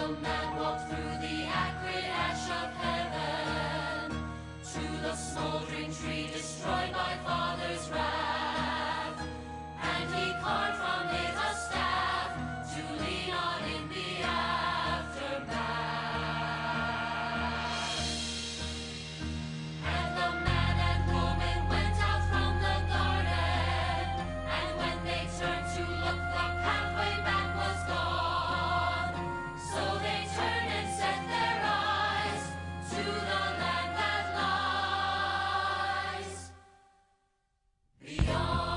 the man walked through the acrid ash of heaven to the smoldering tree destroyed by Father's wrath. And he carved from it a staff to lean on in the aftermath. And the man and woman went out from the garden, and when they turned to look, the pathway back was gone. So they turned and set their eyes to the land that lies beyond.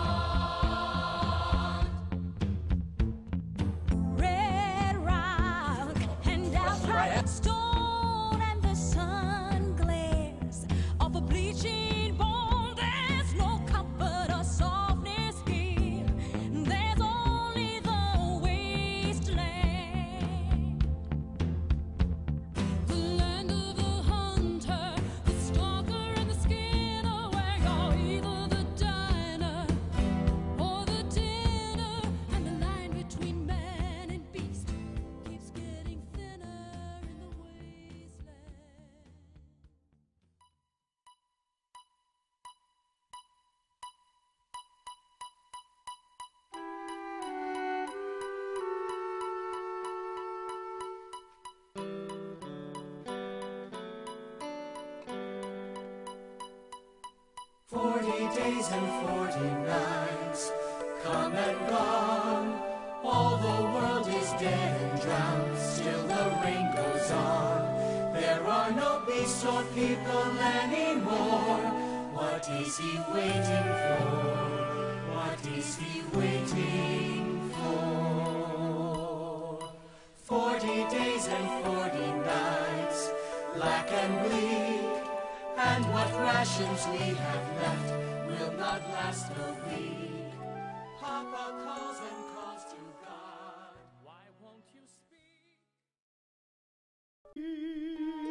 Red rock and outright stone, and the sun glares off a bleaching bone. There's no comfort or softness here. There's only the wasteland. The land of the hunter, the stalker, and the skinner, where you're either the diner or the dinner, and the line between man and beast keeps getting thinner in the wasteland. 40 days and 40 nights, come and gone. All the world is dead and drowned, still the rain goes on. There are no beasts or people anymore. What is he waiting for? What is he waiting for? 40 days and 40 nights, black and bleak. And what rations we have left will not last a week. Papa calls and calls to God. Why won't you speak?